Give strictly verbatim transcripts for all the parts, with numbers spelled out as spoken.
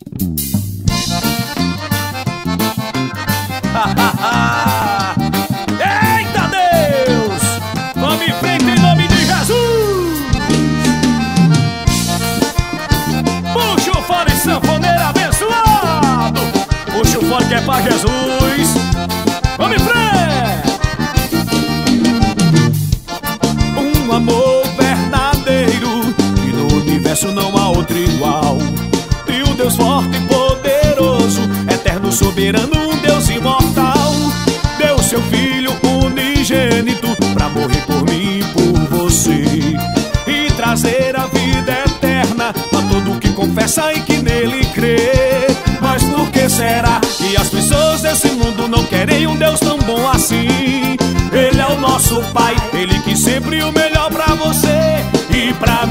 Eita Deus! Vamos em frente em nome de Jesus! Puxa o fole, sanfoneiro abençoado! Puxa o fole que é pra Jesus! Vamos em frente! Um amor verdadeiro e no universo não há outro igual. E um Deus forte e poderoso, eterno, soberano, um Deus imortal, deu seu Filho unigênito pra morrer por mim e por você e trazer a vida eterna pra todo que confessa e que nele crê. Mas por que será que as pessoas desse mundo não querem um Deus tão bom assim? Ele é o nosso Pai, Ele quis sempre o melhor pra você e pra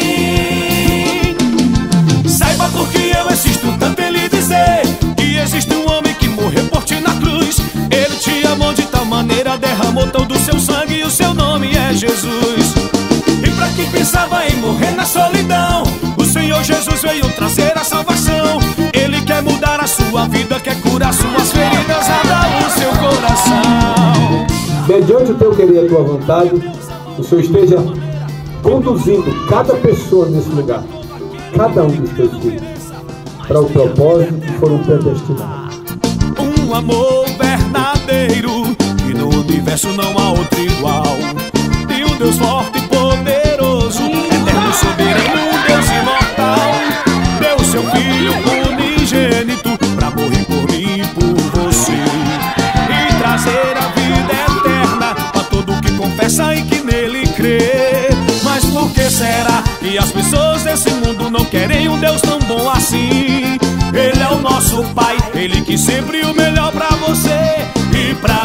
mim. Saiba porque eu insisto tanto em lhe dizer que existe um homem que morreu por ti na cruz. Ele te amou de tal maneira, derramou todo o seu sangue e o seu nome é Jesus. E pra quem pensava em morrer na solidão, o Senhor Jesus veio trazer a salvação. Ele quer mudar a sua vida, quer curar suas feridas, abra o seu coração. Mediante o teu querer e a tua vontade, o Senhor esteja conduzindo cada pessoa nesse lugar, cada um dos teus filhos, para o propósito que foram predestinados. Um amor verdadeiro e no universo não há outro igual. E um Deus forte e poderoso, eterno, soberano, um Deus imortal, deu seu Filho unigênito pra morrer por mim e por você e trazer a vida eterna pra todo que confessa e que nele crê. Mas por que será que as pessoas desse mundo não querem um Deus tão bom assim? Ele é o nosso Pai, Ele quis sempre o melhor pra você e pra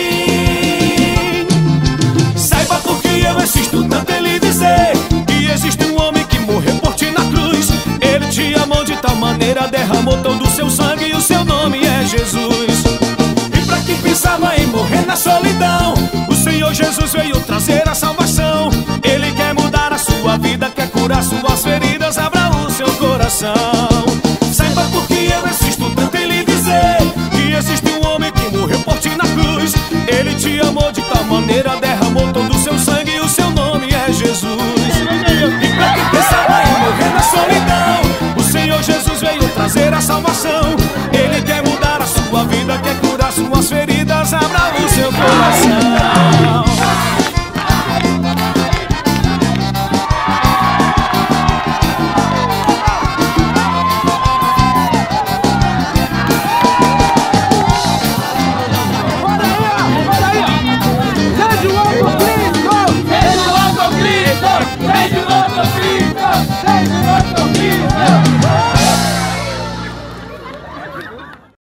mim. Saiba porque eu insisto tanto em lhe dizer que existe um homem que morreu por ti na cruz. Ele te amou de tal maneira, derramou todo o seu sangue e o seu nome é Jesus. E pra quem pensava em morrer na solidão, o Senhor Jesus veio trazer a salvação. Ele quer mudar a sua vida, quer curar suas feridas, abra o seu coração. Saiba porque eu insisto tanto em lhe dizer que existe um homem que morreu por ti na cruz. Ele te amou de tal maneira, derramou todo o seu sangue e o seu nome é Jesus. E pra quem pensava em morrer na solidão, o Senhor Jesus veio trazer a salvação. Ele quer mudar a sua vida, quer curar suas feridas, abra o seu coração.